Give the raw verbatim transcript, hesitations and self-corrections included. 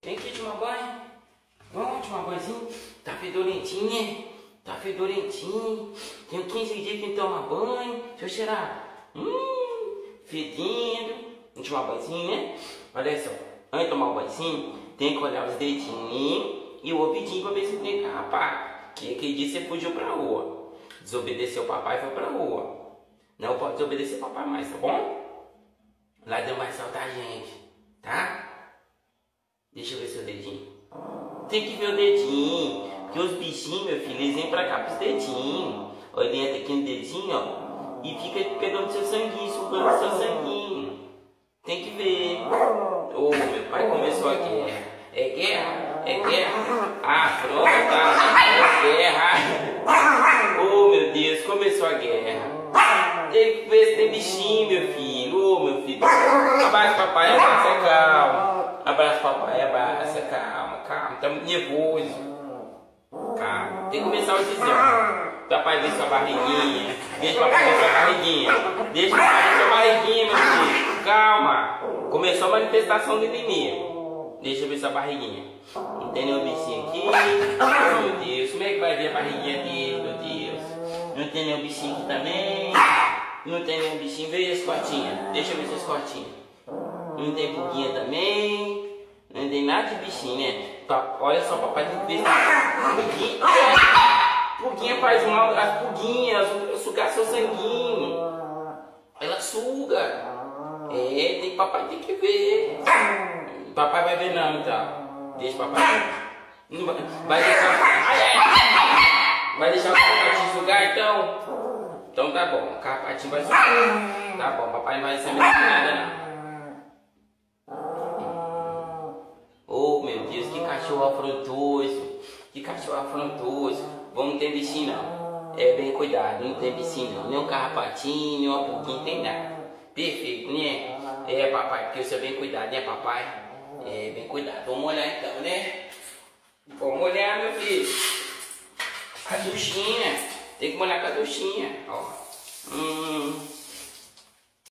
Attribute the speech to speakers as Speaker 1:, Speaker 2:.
Speaker 1: Vem aqui tomar banho. Vamos tomar banhozinho. Tá fedorentinha. Tá fedorentinho. Tenho quinze dias que não toma banho. Deixa eu cheirar. Hum, fedendo. Vamos tomar banhozinho, né? Olha só. Antes de tomar o banhozinho, tem que olhar os dedinhos e o ouvidinho pra ver se tem carrapato. Que aquele dia você fugiu pra rua. Desobedeceu o papai e foi pra rua. Não pode desobedecer o papai mais, tá bom? Lá deu mais soltar a gente, tá? Deixa eu ver seu dedinho. Tem que ver o dedinho. Porque os bichinhos, meu filho, eles vêm pra cá pros dedinhos. Ó, ele entra aqui no dedinho, ó. E fica pegando seu sanguinho, sugando seu sanguinho. Tem que ver. Ô, oh, meu pai começou a guerra. É guerra? É guerra? Ah, pronto, tá. É guerra. Oh, meu Deus, começou a guerra. Tem que ver se tem bichinho, meu filho. Ô, oh, meu filho. Abraça papai, abraça, calma. Abraça papai, abraça, calma, calma. Tá muito nervoso. Calma. Tem que começar o exame. Papai vê sua barriguinha. Deixa papai ver sua barriguinha. Deixa papai ver sua barriguinha, meu filho. Calma. Começou a manifestação do inimigo. Deixa eu ver sua barriguinha. Não tem nenhum bichinho aqui. Oh, meu Deus. Como é que vai ver a barriguinha dele, meu Deus? Não tem nenhum bichinho aqui também. Não tem nenhum bichinho. Veja as cortinhas. Deixa eu ver suas cortinhas. Não tem pulguinha também. Não tem nada de bichinho, né? Olha só, papai tem que ver se pulguinha. Pulguinha faz mal. As pulguinhas, sugar seu sanguinho. Ela suga. É, tem, papai tem que ver. Papai vai ver não, então. Deixa papai. Não vai, vai deixar. Ai, ai. Vai deixar o carpatinho sugar, então? Então tá bom, o carpatinho vai sugar. Tá bom, papai não vai ser nada não. Oh, meu Deus, que cachorro afrontoso. Que cachorro afrontoso. Vamos ter bichinho não. É, bem cuidado, não tem bichinho não. Nem um carrapatinho, nem uma pulguinha, tem nada. Perfeito, né? É, papai, porque você é bem cuidado, né, papai? É, bem cuidado. Vamos olhar então, né? Vamos olhar, meu filho. A duchinha. Tem que molhar com a duchinha, ó. Hum...